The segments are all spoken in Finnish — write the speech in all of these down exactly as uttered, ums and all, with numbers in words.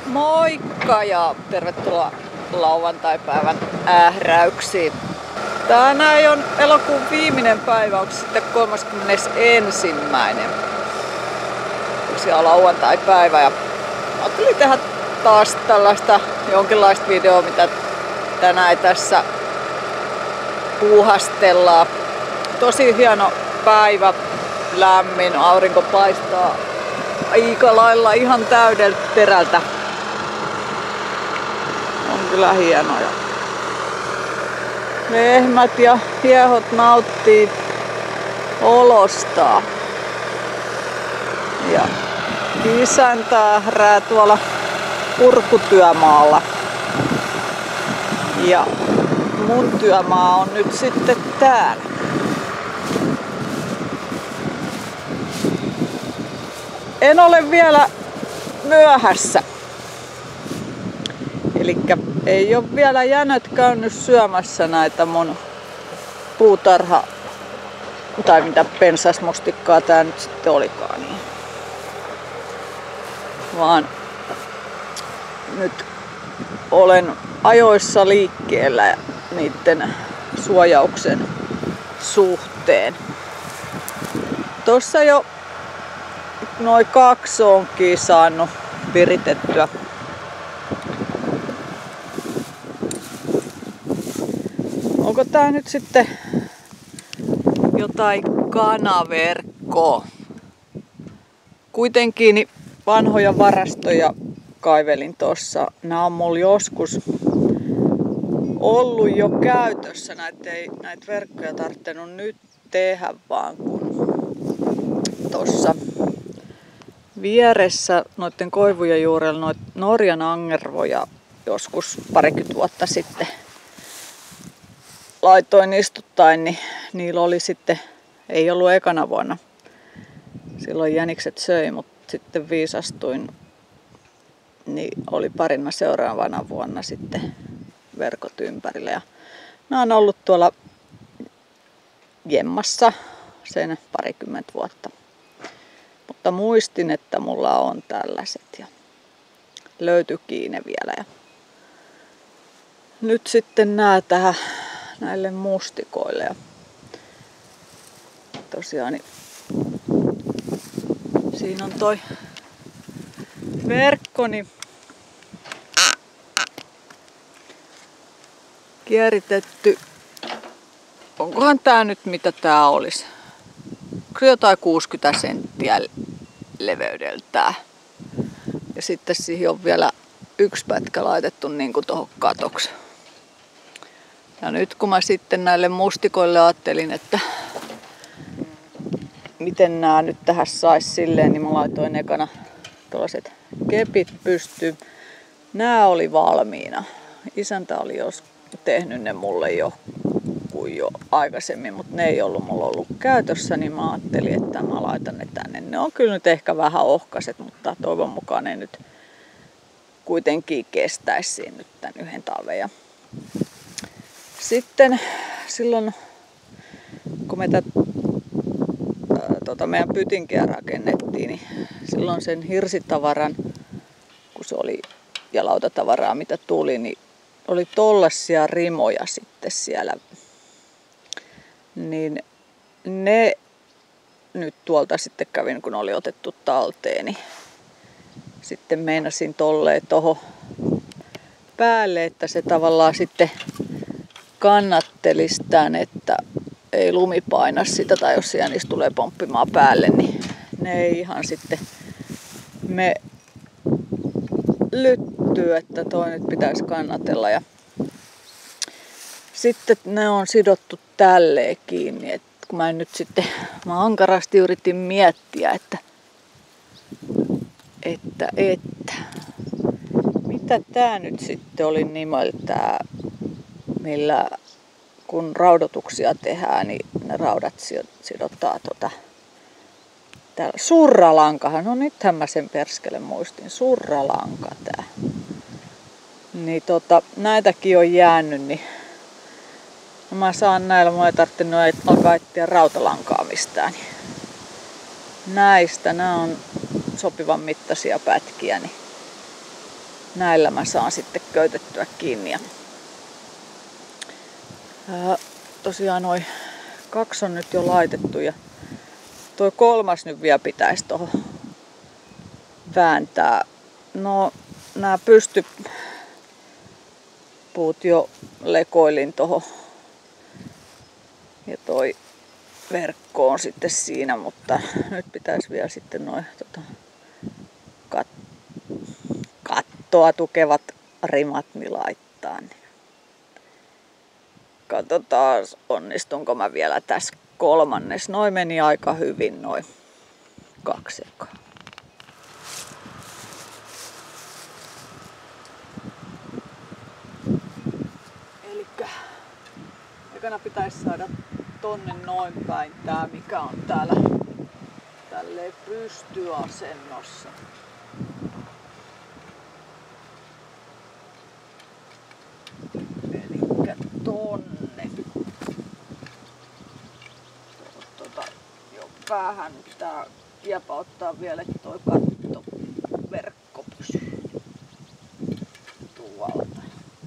Moikka ja tervetuloa lauantaipäivän ähräyksiin. Tänään on elokuun viimeinen päivä, onko sitten kolmaskymmenesensimmäinen. Tosiaan lauantaipäivä ja ajattelin tehdä taas tällaista jonkinlaista videoa, mitä tänään tässä puuhastellaan. Tosi hieno päivä, lämmin, aurinko paistaa aika lailla ihan täydeltä terältä. On kyllä hienoja. Lehmät ja hiehot nauttii olostaan. Ja isäntä ährää tuolla purkutyömaalla. Ja mun työmaa on nyt sitten täällä. En ole vielä myöhässä. Elikkä ei ole vielä jänet käynyt syömässä näitä mun puutarha tai mitä pensasmustikkaa tää nyt sitten olikaan. Niin. Vaan nyt olen ajoissa liikkeellä niiden suojauksen suhteen. Tossa jo noin kaksi onkin saanut viritettyä. Onko tää nyt sitten jotain kanaverkkoa? Kuitenkin vanhoja varastoja kaivelin tossa. Nää on mulla joskus ollut jo käytössä. Näitä, ei, näitä verkkoja tarvinnut nyt tehdä vaan kun tossa vieressä noiden koivujen juurella noit Norjan angervoja joskus parikymmentä vuotta sitten laitoin istuttain, niin niillä oli sitten, ei ollut ekana vuonna, silloin jänikset söi, mutta sitten viisastuin, niin oli parina seuraavana vuonna sitten verkot ympärillä. Ja nämä on ollut tuolla jemmassa sen parikymmentä vuotta. Mutta muistin, että mulla on tällaiset ja löytyikin ne vielä. Ja nyt sitten nää tähän näille mustikoille. Ja tosiaan niin siinä on toi verkko, niin kieritetty. Onkohan tää nyt mitä tää olisi? Kyllä jotain kuusikymmentä senttiä leveydeltään. Ja sitten siihen on vielä yksi pätkä laitettu niin kuin tuohon katoksi. Ja nyt kun mä sitten näille mustikoille ajattelin, että miten nämä nyt tähän sais silleen, niin mä laitoin ekana tuollaiset kepit pystyyn. Nämä oli valmiina. Isäntä oli jos tehnyt ne mulle jo, kuin jo aikaisemmin, mutta ne ei ollut mulla ollut käytössä, niin mä ajattelin, että mä laitan ne tänne. Ne on kyllä nyt ehkä vähän ohkaiset, mutta toivon mukaan ne nyt kuitenkin kestäisi siinä nyt tän yhden talven. Ja sitten silloin, kun me tätä tota, meidän pytinkiä rakennettiin, niin silloin sen hirsitavaran, kun se oli ja lautatavaraa mitä tuli, niin oli tollasia rimoja sitten siellä. Niin ne nyt tuolta sitten kävin, kun oli otettu talteen, niin sitten meinasin tolleen tohon päälle, että se tavallaan sitten kannattelisi tän, että ei lumi paina sitä, tai jos siellä niistä tulee pomppimaan päälle, niin ne ei ihan sitten me lyttyy, että toi nyt pitäisi kannatella. Ja sitten ne on sidottu tälleen kiinni, että kun mä nyt sitten, mä ankarasti yritin miettiä, että, että, että, mitä tää nyt sitten oli nimeltään, millä kun raudotuksia tehdään, niin ne raudat sidotaan tota, täällä. Surralankahan, no nythän mä sen perskele muistin, surralanka tää. Niin tota, näitäkin on jäänyt, niin mä saan näillä, mä ei tarvinnut alkaa etsiä rautalankaa mistään. Niin näistä, nämä on sopivan mittaisia pätkiä, niin näillä mä saan sitten köytettyä kiinni. Ja ää, tosiaan noin kaksi on nyt jo laitettu ja toi kolmas nyt vielä pitäisi tuohon vääntää. No nämä pystypuut jo lekoilin tuohon ja toi verkko on sitten siinä, mutta nyt pitäisi vielä sitten noin tota, kat, kattoa tukevat rimat niin laittaa. Niin. Katsotaan onnistunko mä vielä tässä kolmannes. Noin meni aika hyvin noin kaksi ekaa. Elikkä ekana pitäisi saada tonne noin päin tää mikä on täällä tälleen pystyasennossa. Elikkä tonne. Tuota, jo päähän tää kiepauttaa vielä, että toi kattoverkko pysyy tuolta.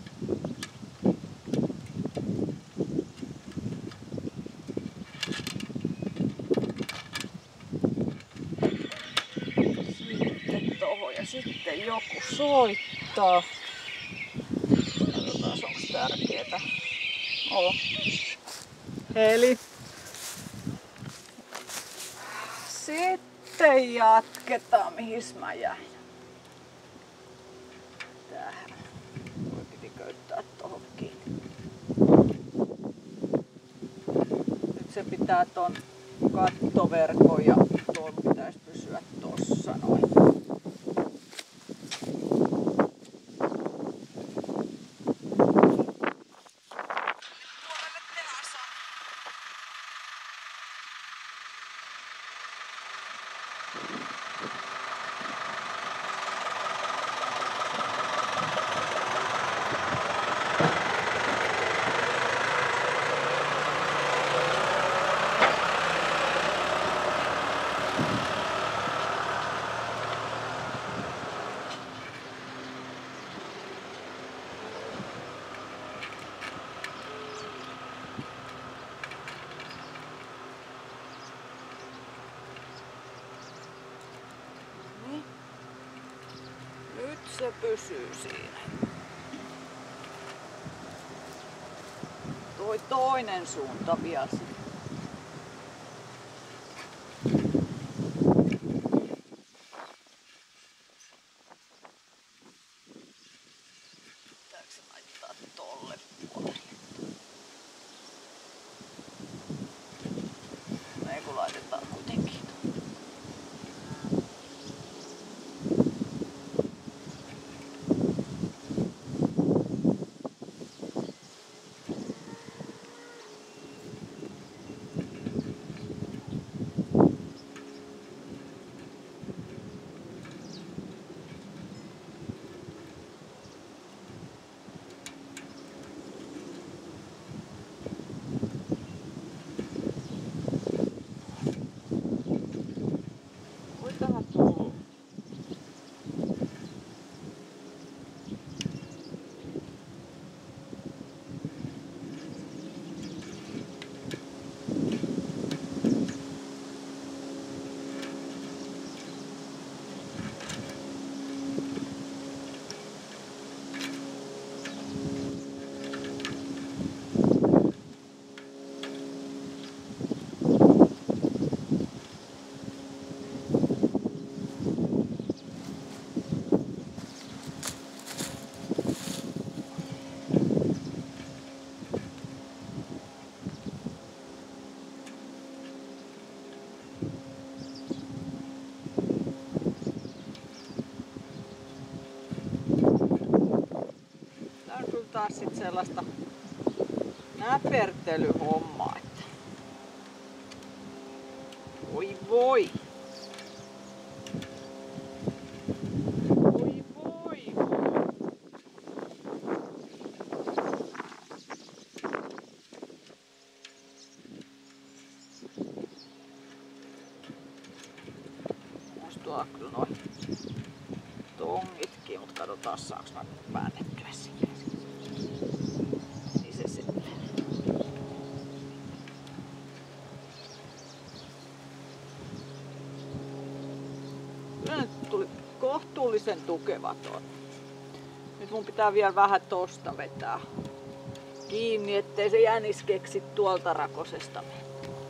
Sitten tohon ja sitten joku soittaa. Katsotaan onko tärkeetä. Oh. Eli sitten jatketaan, mihin mä jäin. Tähän. Voi piti köyttää tohon kiinni. Nyt se pitää ton kattoverkon ja tuon pitäisi pysyä tossa noin. Nyt se pysyy siinä. Toi toinen suunta vielä sitten. Pitääkö se laittaa tolle puolelle? Ei kun laitetaan kuitenkin. Taas sit sellaista näpertelyhommaa, että voi voi. Voi voi. Musta tuolla kyllä noin tongitkin, mutta Katsotaan saaks mä väännettyä sinne. Niin se sitten. Kyllä nyt tuli kohtuullisen tukevaton. Nyt mun pitää vielä vähän tosta vetää kiinni, ettei se jänis keksi tuolta rakosesta mennä.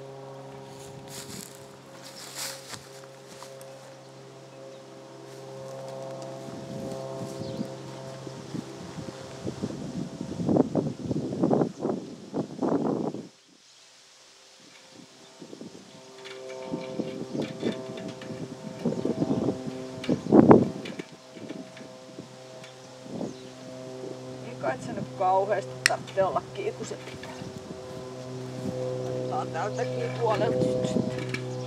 Kai se nyt kauheasti tarvitsee olla kiinni, kun se pitää. Otetaan tältäkin puolelta sitten.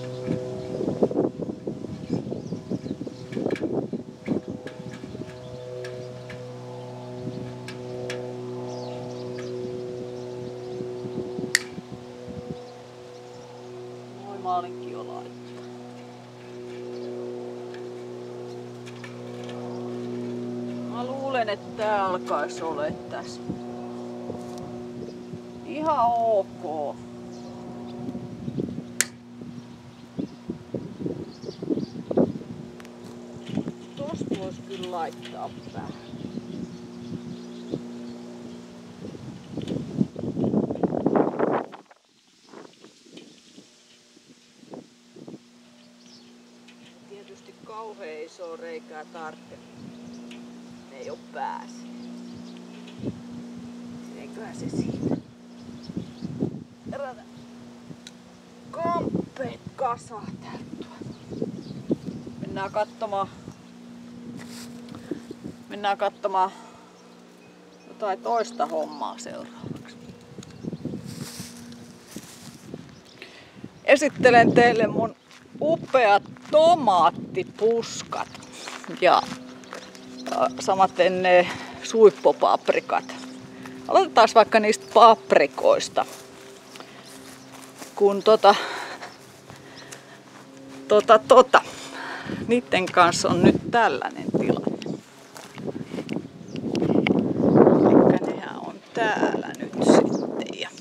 Noin mä olinkin jo laittaa. Mä luulen, että tää alkaisi olla tässä ihan ok. Tosta vois kyllä laittaa vähän. Tietysti kauhean iso reikää tarvitse. Ei oo pääse. Eiköhän se siitä. Erätä kampeet kasaa täältä. Mennään katsomaan. Mennään katsomaan jotain toista hommaa seuraavaksi. Esittelen teille mun upeat tomaattipuskat. Ja samaten ne suippopaprikat. Aloitetaan vaikka niistä paprikoista. Kun tota, tota, tota, niiden kanssa on nyt tällainen tilanne. Elikkä nehän on täällä nyt sitten. Ja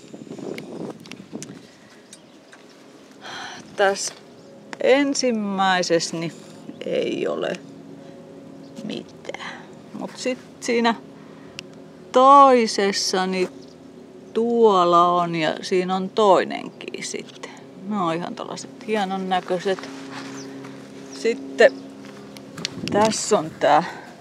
tässä ensimmäisessä niin ei ole mitään. Mut sit siinä toisessa niin tuolla on ja siinä on toinenkin sitten. Ne on ihan tällaiset hienon näköiset. Sitten tässä on tää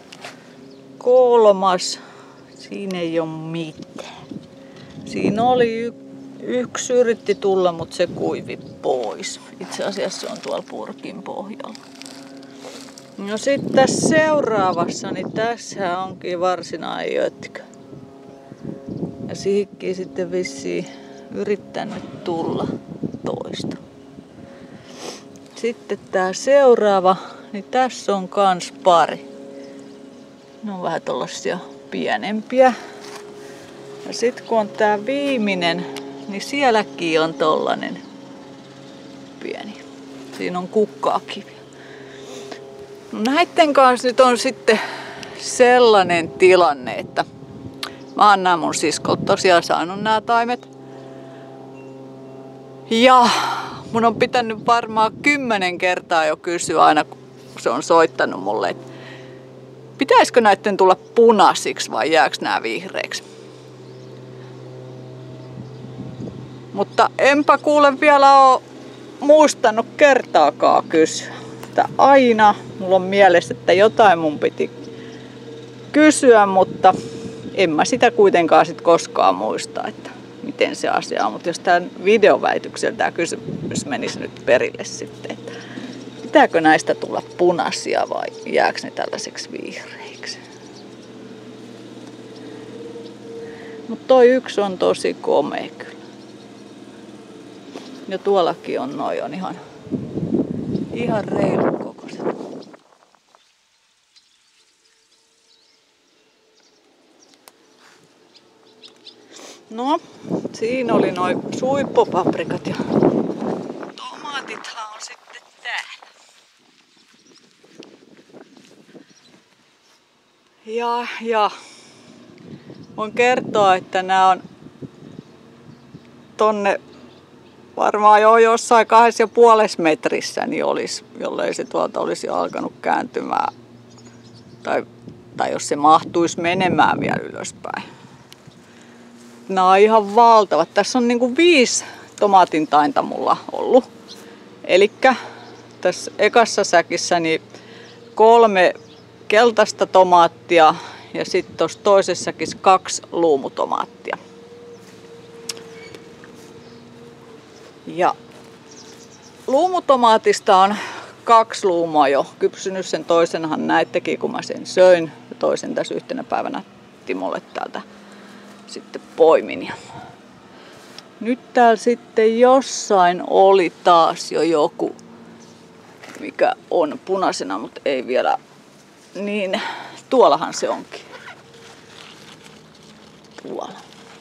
kolmas. Siinä ei ole mitään. Siinä oli y- yksi yritti tulla, mutta se kuivi pois. Itse asiassa se on tuolla purkin pohjalla. No sitten tässä seuraavassa, niin tässä onkin varsinainen jötkä. Ja siihenkin sitten vissiin yrittänyt tulla toista. Sitten tää seuraava, niin tässä on kans pari. Ne on vähän tollasia pienempiä. Ja sitten kun on tää viimeinen, niin sielläkin on tollanen pieni. Siinä on kukkaakivi. No näitten kanssa nyt on sitten sellainen tilanne, että mä oon nää mun siskolta tosiaan saanut nää taimet. Ja mun on pitänyt varmaan kymmenen kertaa jo kysyä aina, kun se on soittanut mulle, että pitäisikö näitten tulla punaisiksi vai jääkö nää vihreiksi. Mutta enpä kuule vielä oo muistanut kertaakaan kysyä. Että aina mulla on mielessä, että jotain mun piti kysyä, mutta en mä sitä kuitenkaan sit koskaan muista, että miten se asia on. Mutta jos tämän videoväityksellä tämä kysymys menisi nyt perille sitten, että pitääkö näistä tulla punaisia vai jääkö ne tällaiseksi vihreiksi. Mutta toi yksi on tosi komea kyllä. Ja tuollakin on noi on ihan, ihan reilun kokoiset. No, siinä oli noi suippopaprikat ja tomaatithan on sitten täällä. Ja, ja voin kertoa, että nämä on tonne varmaan jo jossain kahdessa ja puolessa metrissä, niin olisi, jollei se tuolta olisi alkanut kääntymään. Tai, tai jos se mahtuisi menemään vielä ylöspäin. Nämä on ihan valtavat. Tässä on niinku viisi tomaatin tainta mulla ollut. Elikkä tässä ekassa säkissä niin kolme keltaista tomaattia ja sitten tuossa toisessa säkissä kaksi luumutomaattia. Ja luumutomaatista on kaksi luumua jo kypsynyt. Sen toisenhan näittekin, kun mä sen söin. Ja toisen tässä yhtenä päivänä Timolle täältä sitten poimin. Ja nyt täällä sitten jossain oli taas jo joku, mikä on punaisena, mutta ei vielä. Niin, tuollahan se onkin. Tuolla.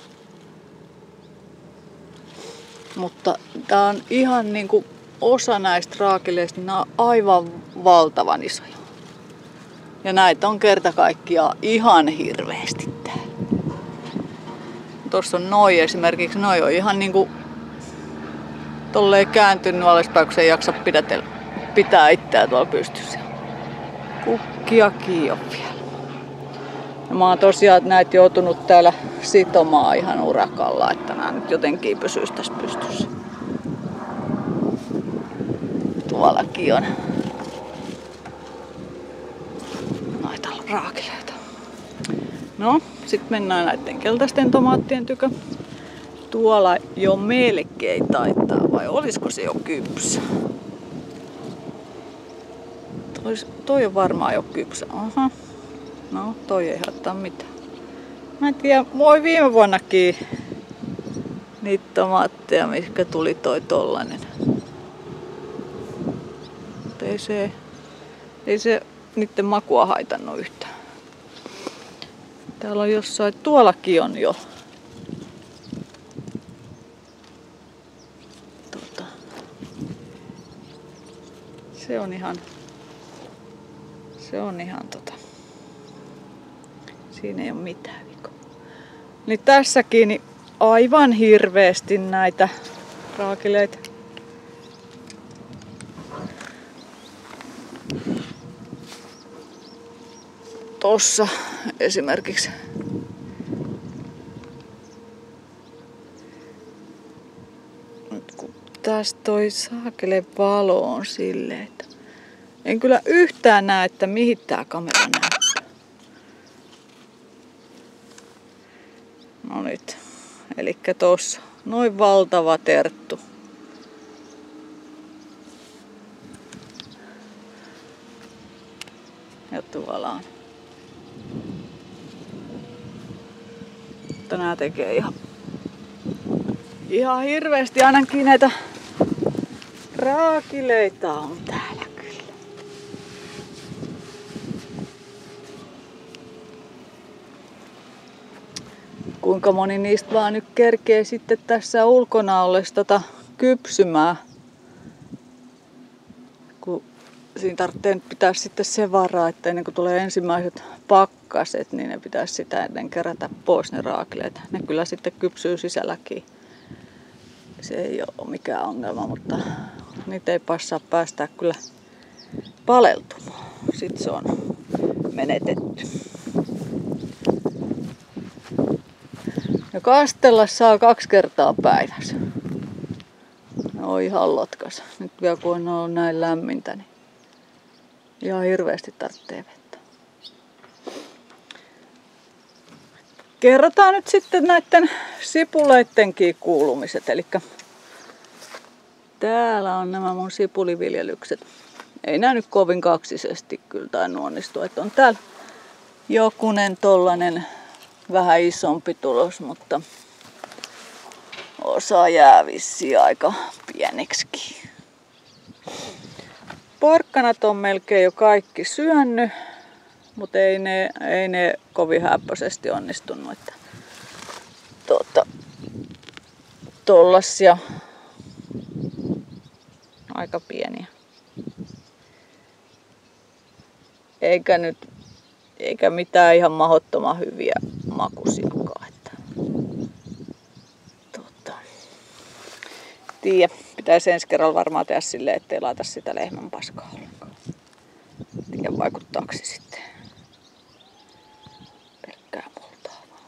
Mutta tää on ihan niinku osa näistä raakileista, niin nämä on aivan valtavan isoja. Ja näitä on kerta kaikkiaan ihan hirveästi täällä. Tuossa on noi esimerkiksi, noi on ihan niinku tolleen kääntynyt alaspäin, kun se ei jaksa pidätellä, pitää itseään tuolla pystyssä. Kukkiakin on vielä. Ja mä oon tosiaan näitä joutunut täällä sitomaan ihan urakalla, että nämä nyt jotenkin pysyisi tässä pystyssä. Tuollakin on noita raakileita. No, sit mennään näiden keltaisten tomaattien tykö. Tuolla jo melkein taitaa, vai olisiko se jo kypsä? Toi, toi on varmaan jo kypsä. Aha. No, toi ei haittaa mitään. Mä en tiedä, voi viime vuonnakin niitä tomaatteja, mitkä tuli toi tollanen. Mutta ei se, ei se niiden makua haitannut yhtään. Täällä on jossain, tuollakin on jo. Tota. Se on ihan, se on ihan tota. Siinä ei ole mitään vikaa. Niin tässäkin niin aivan hirveästi näitä raakileita. Tossa esimerkiksi. Nyt kun tästä toi saakele valo on silleen, että en kyllä yhtään näe, että mihin tää kamera näyttää. No nyt. Elikkä tossa. Noin valtava terttu. Ja tuolla on. Mutta nää tekee ihan, ihan hirveästi. Ainakin näitä raakileita on täällä kyllä. Kuinka moni niistä vaan nyt kerkee sitten tässä ulkona ollessa tota kypsymään. Kun siinä tarvitsee pitää sitten se varaa, että ennen kuin tulee ensimmäiset pakkaset, niin ne pitäisi sitä ennen kerätä pois ne raakileet. Ne kyllä sitten kypsyy sisälläkin. Se ei ole mikään ongelma, mutta niitä ei passaa päästää kyllä paleltumaan. Sitten se on menetetty. Ja kastella saa kaksi kertaa päivässä. Ne on ihan lotkas. Nyt vielä kun on ollut näin lämmintä, niin ihan hirveästi tarvitsee vettä. Kerrotaan nyt sitten näiden sipuleittenkin kuulumiset. Eli täällä on nämä mun sipuliviljelykset. Ei nää nyt kovin kaksisesti kyllä tainnut onnistua. Että on täällä jokunen tollanen vähän isompi tulos, mutta osa jää vissiin aika pieneksikin. Porkkanat on melkein jo kaikki syönyt, mutta ei ne, ei ne kovin häppöisesti onnistunut. Että tuota, tollasia aika pieniä. Eikä nyt eikä mitään ihan mahdottoman hyviä makuisiakaan. Että, tota, tiedä, pitäisi ensi kerralla varmaan tehdä silleen, ettei laita sitä lehmän paskaa ollenkaan. Tiedä, vaikuttaako se sitten pelkkää multaa vaan.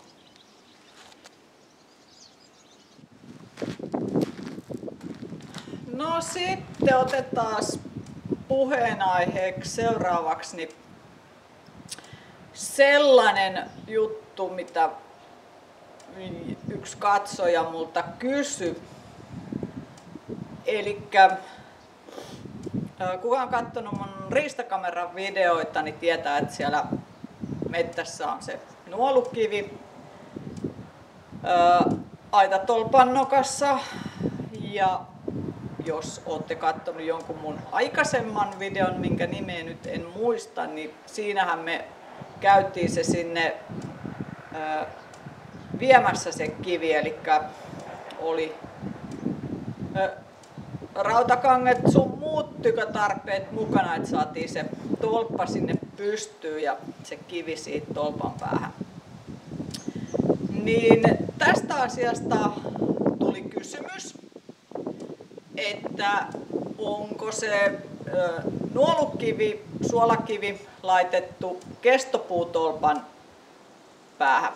No sitten otetaan puheenaiheeksi seuraavaksi niin sellainen juttu, mitä yksi katsoja multa kysyi. Elikkä kuka on katsonut mun riistakameran videoita, niin tietää, että siellä mettässä on se nuolukivi aitatolpan nokassa. Ja jos olette katsonut jonkun mun aikaisemman videon, minkä nimeä nyt en muista, niin siinähän me käytiin se sinne ää, viemässä se kivi, eli oli ää, rautakanget sun muut tykötarpeet mukana, että saatiin se tolppa sinne pystyyn ja se kivi siitä tolpan päähän. Niin tästä asiasta tuli kysymys, että onko se ö, nuolukivi, suolakivi laitettu kestopuutolpan päähän.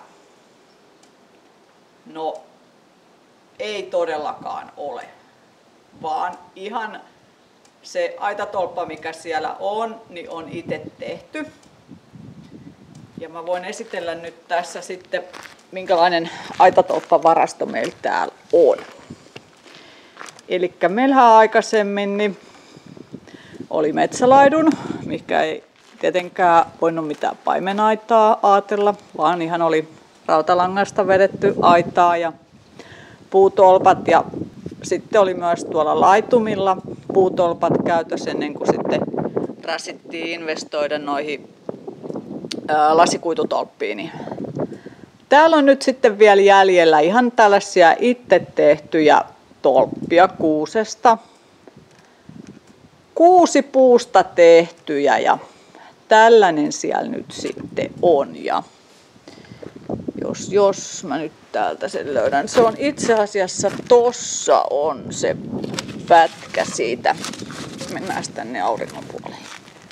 No ei todellakaan ole, vaan ihan se aitatolppa, mikä siellä on, niin on itse tehty. Ja mä voin esitellä nyt tässä sitten, minkälainen aitatolppavarasto meillä täällä on. Elikkä meillähän aikaisemmin niin oli metsälaidun, mikä ei tietenkään voinut mitään paimenaitaa ajatella, vaan ihan oli rautalangasta vedetty aitaa ja puutolpat. Ja sitten oli myös tuolla laitumilla puutolpat käytössä ennen kuin sitten rasittiin investoida noihin ää, lasikuitutolppiin. Täällä on nyt sitten vielä jäljellä ihan tällaisia itse tehtyjä tolppia kuusesta. Kuusi puusta tehtyjä ja tällainen siellä nyt sitten on. Ja jos, jos mä nyt täältä sen löydän. Se on itse asiassa, tossa on se pätkä siitä. Mennään tänne auringon puoleen.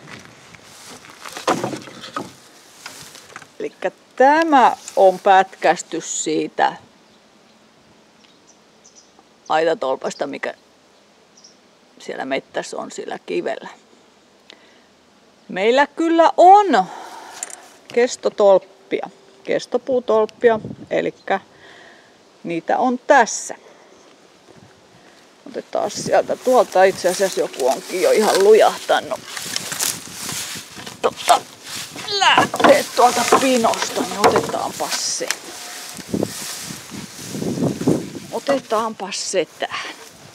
Elikkä tämä on pätkästys siitä aitatolpasta, mikä siellä mettässä on sillä kivellä. Meillä kyllä on kestotolppia, kestopuutolppia, eli niitä on tässä. Otetaan sieltä tuolta, itse asiassa joku onkin jo ihan lujahtanut. Totta, lähtee tuolta pinosta, niin otetaanpas se. Otetaanpas se tähän.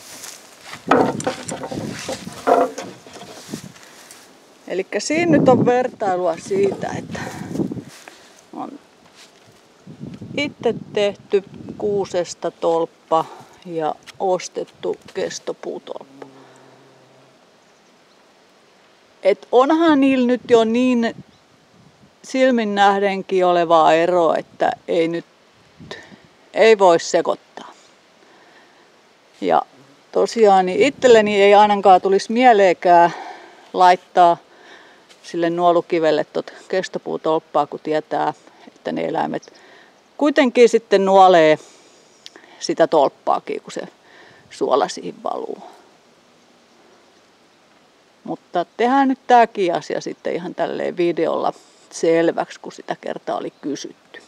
Elikkä siinä nyt on vertailua siitä, että on itse tehty kuusesta tolppa ja ostettu kestopuutolppa. Et onhan niillä nyt jo niin silmin nähdenkin oleva ero, että ei nyt ei voi sekoittaa. Ja tosiaan niin itselleni ei ainakaan tulisi mieleenkään laittaa sille nuolukivelle tot kestopuutolppaa, kun tietää, että ne eläimet kuitenkin sitten nuolee sitä tolppaakin, kun se suola siihen valuu. Mutta tehdään nyt tämäkin asia sitten ihan tälleen videolla selväksi, kun sitä kertaa oli kysytty.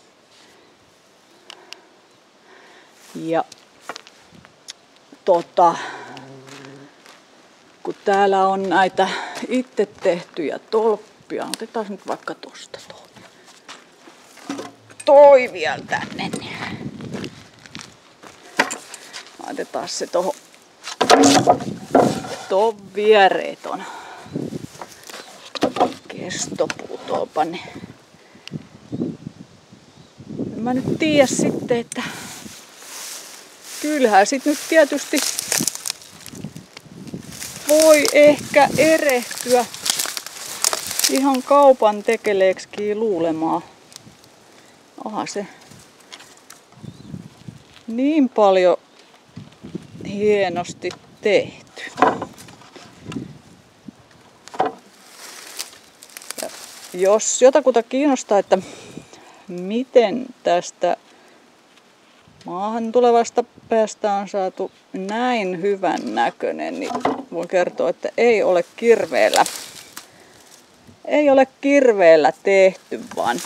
Ja tota, kun täällä on näitä itse tehtyjä tolppia, otetaan nyt vaikka tosta toi. Toi vielä tänne. Laitetaan se tohon ton viereen ton kestopuutolpan. Mä nyt tiedä sitten, että kyllähän sit nyt tietysti voi ehkä erehtyä ihan kaupan tekeleeksikin luulemaan. Aha, se niin paljon hienosti tehty. Ja jos jotakuta kiinnostaa, että miten tästä maahan tulevasta päästä on saatu näin hyvän näköinen, niin voin kertoa, että ei ole kirveellä. Ei ole kirveellä tehty, vaan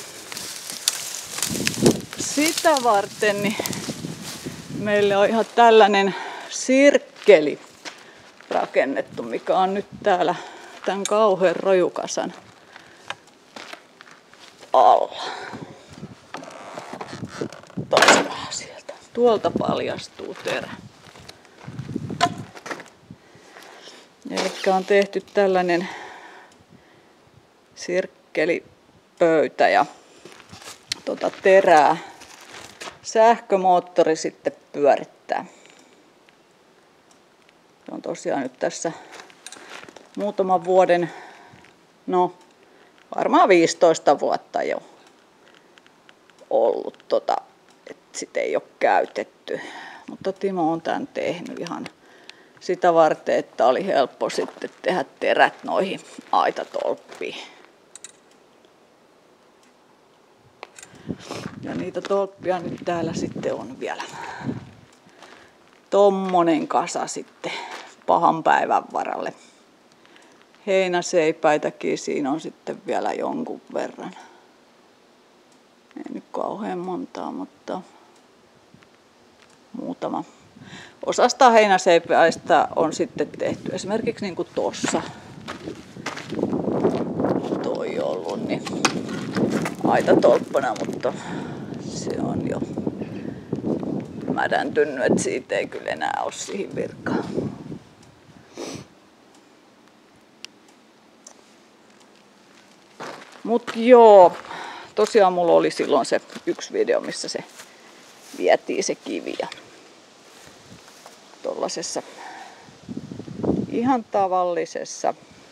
sitä varten niin meille on ihan tällainen sirkkeli rakennettu, mikä on nyt täällä tämän kauhean rojukasan alla. Taas vähän sieltä. Tuolta paljastuu terä. Eli on tehty tällainen sirkkelipöytä ja tuota terää sähkömoottori sitten pyörittää. Se on tosiaan nyt tässä muutaman vuoden, no varmaan viisitoista vuotta jo ollut, tota, että sitä ei ole käytetty. Mutta Timo on tämän tehnyt ihan sitä varten, että oli helppo sitten tehdä terät noihin aitatolppiin. Ja niitä tolppia nyt täällä sitten on vielä tommonen kasa sitten pahan päivän varalle. Heinäseipäitäkin siinä on sitten vielä jonkun verran. Ei nyt kauhean montaa, mutta muutama. Osasta heinäseipäistä on sitten tehty esimerkiksi niin kuin tossa toi ollut, niin aitatolppana, mutta se on jo mädäntynyt, että siitä ei kyllä enää ole siihen virkaan. Mut joo, tosiaan mulla oli silloin se yksi video, missä se vietiin se kivi ja tollasessa ihan tavallisessa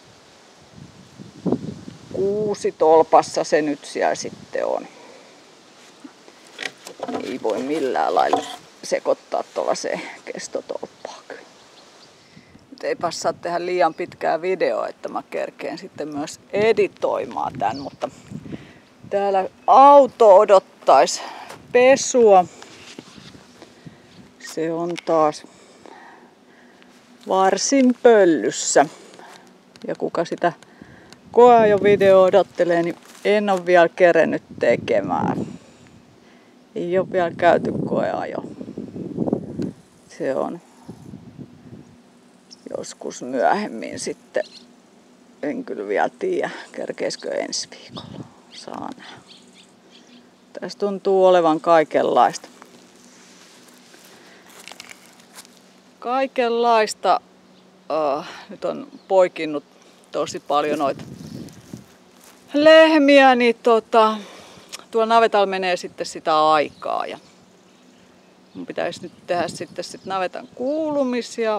kuusitolpassa se nyt siellä sitten on. Ei voi millään lailla sekoittaa tuollaiseen kestotolppaan. Nyt ei passaa tehdä liian pitkää videoa, että mä kerkeen sitten myös editoimaan tän, mutta täällä auto odottaisi pesua. Se on taas varsin pöllyssä. Ja kuka sitä koeajovideo odottelee, niin en ole vielä kerennyt tekemään. Ei ole vielä käyty koeajo. Se on joskus myöhemmin sitten. En kyllä vielä tiedä, kerkeisikö ensi viikolla. Saa nähdä. Tässä tuntuu olevan kaikenlaista. Kaikenlaista. Uh, nyt on poikinnut tosi paljon noita lehmiä, niin tota, tuolla navetalla menee sitten sitä aikaa. Ja mun pitäisi nyt tehdä sitten sit navetan kuulumisia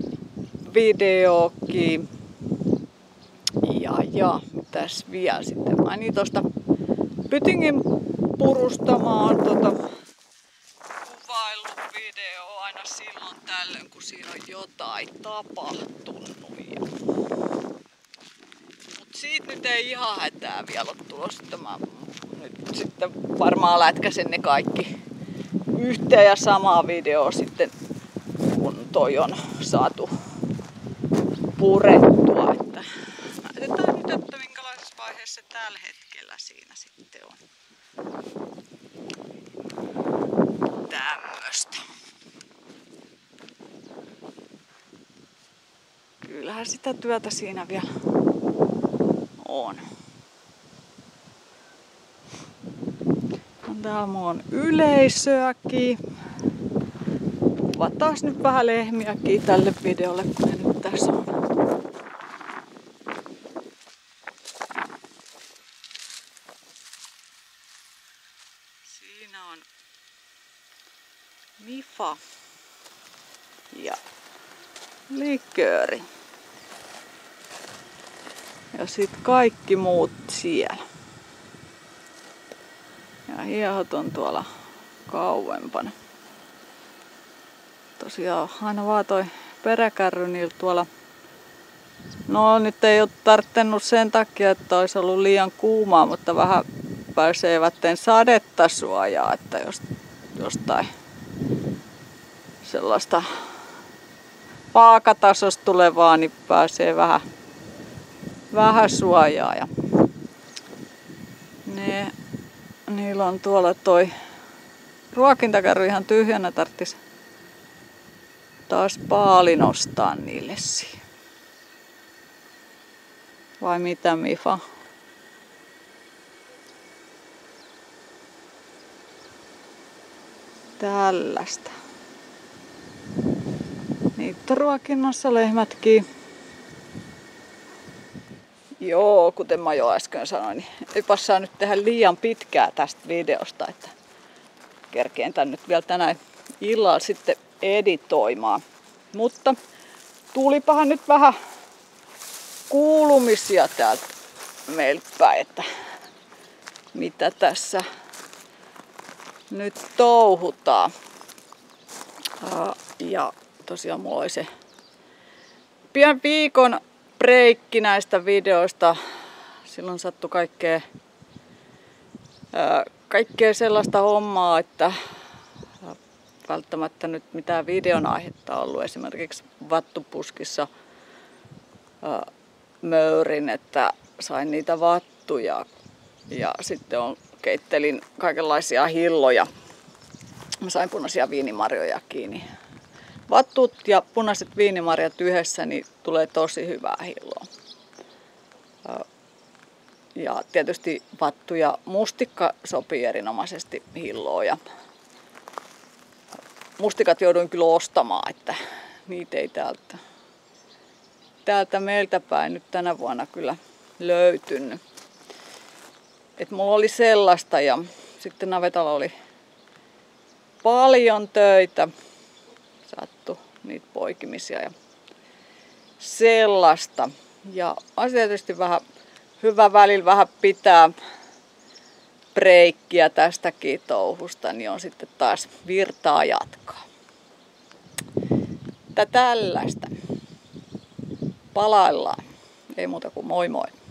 videokin. Ja, ja tässä vielä sitten. Mä niin tosta pytingin purustamaan tota kuvaillut video aina silloin tällöin, kun siinä on jotain tapahtunut. Ja mut siitä nyt ei ihan hätää vielä ole tulossa. Mä nyt sitten varmaan lätkäsen ne kaikki yhteen ja samaa videoa sitten, kun toi on saatu purettua. Että näytetään nyt, että minkälaisessa vaiheessa se tällä hetkellä siinä sitten on. Tämmöstä. Kyllähän sitä työtä siinä vielä on. Täällä mulla on yleisöäkin. Kuvataan nyt vähän lehmiäkin tälle videolle, kun ne nyt tässä on. Siinä on Mifa ja likööri. Ja sitten kaikki muut siellä. Ja hiehot on tuolla kauempana. Tosiaan aina vaan toi peräkärry niillä tuolla. No nyt ei ole tarttenut sen takia, että olisi ollut liian kuumaa, mutta vähän pääsevät sadetta suojaa, että jos jostain sellaista vaakatasosta tulevaa, niin pääsee vähän, vähän suojaa. Ja ne, niillä on tuolla toi ruokintakärry ihan tyhjänä, tarvitsisi taas paali nostaa niille siihen. Vai mitä, Mifa? Tällaista. Niittoruokinnassa lehmätkin. Joo, kuten mä jo äsken sanoin, niin ei passaa nyt tehdä liian pitkää tästä videosta, että kerkeen tän nyt vielä tänään illalla sitten editoimaan. Mutta tulipahan nyt vähän kuulumisia täältä meiltä päin, että mitä tässä nyt touhutaan. Ja tosiaan mulla oli se pian viikon breikki näistä videoista. Silloin sattui kaikkea, kaikkea sellaista hommaa, että välttämättä nyt mitään videon aihetta ollut. Esimerkiksi vattupuskissa möyrin, että sain niitä vattuja ja sitten on, keittelin kaikenlaisia hilloja. Mä sain punaisia viinimarjoja kiinni. Vattut ja punaiset viinimarjat yhdessä, niin tulee tosi hyvää hilloa. Ja tietysti vattu ja mustikka sopii erinomaisesti hilloa. Ja mustikat jouduin kyllä ostamaan, että niitä ei täältä, täältä meiltä päin nyt tänä vuonna kyllä löytynyt. Et mulla oli sellaista ja sitten navetalla oli paljon töitä. Sattui niitä poikimisia ja sellaista. Ja on tietysti vähän hyvä välillä vähän pitää breikkiä tästäkin touhusta, niin on sitten taas virtaa jatkaa. Tää tällaista. Palaillaan. Ei muuta kuin moi moi.